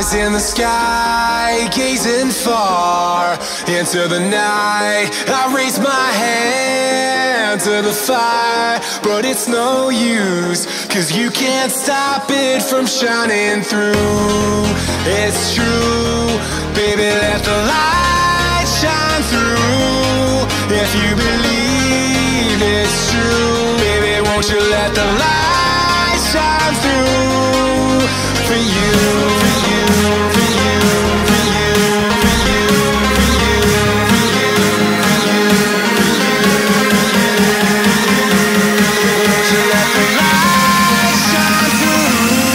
in the sky, gazing far into the night. I raise my hand to the fire, but it's no use, 'cause you can't stop it from shining through. It's true, baby, let the light shine through. If you believe it's true, baby, won't you let the light shine through for you, for you, for you, for you, for you, for you, for you, for you, won't you let the light shine through?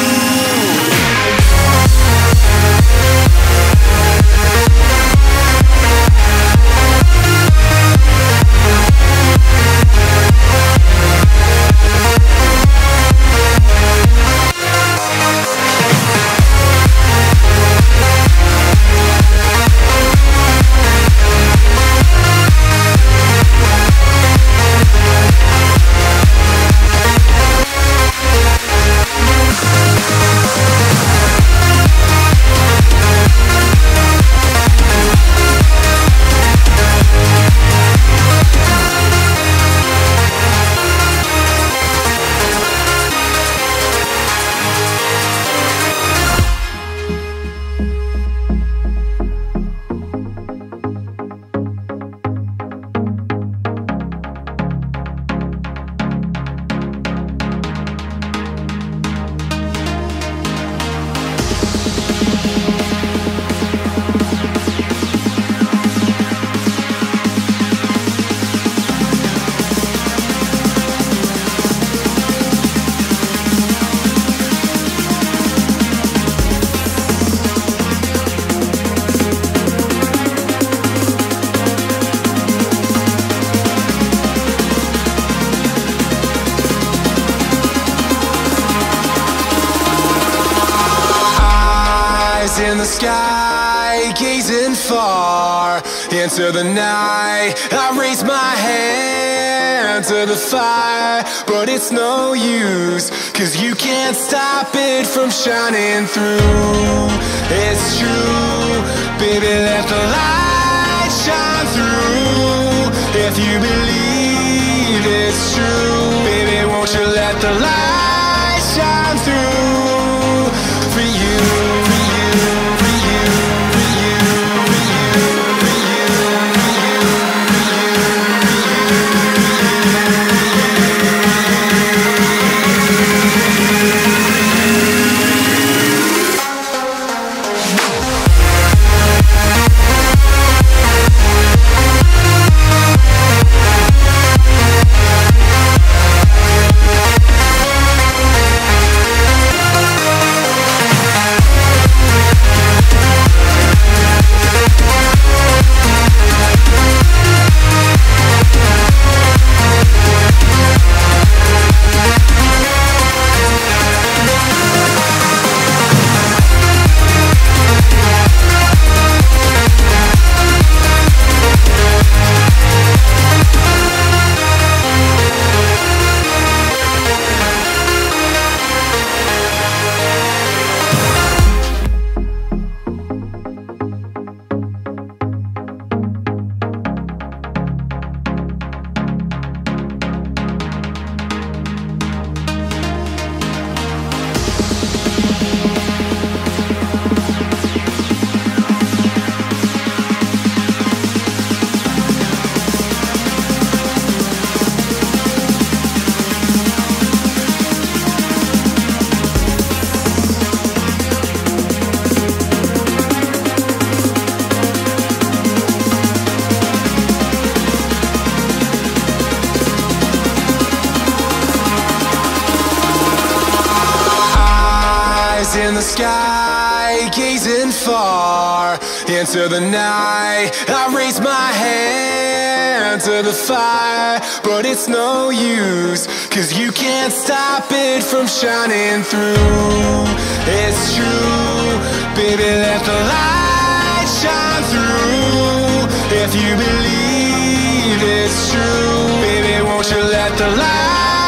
In the sky, gazing far into the night. I raise my hand to the fire, but it's no use, 'cause you can't stop it from shining through. It's true, baby, let the light shine through. If you believe it's true, baby, won't you let the light shine through for you, for you. In the sky, gazing far into the night. I raise my hand to the fire, but it's no use, 'cause you can't stop it from shining through. It's true, baby, let the light shine through. If you believe it's true, baby, won't you let the light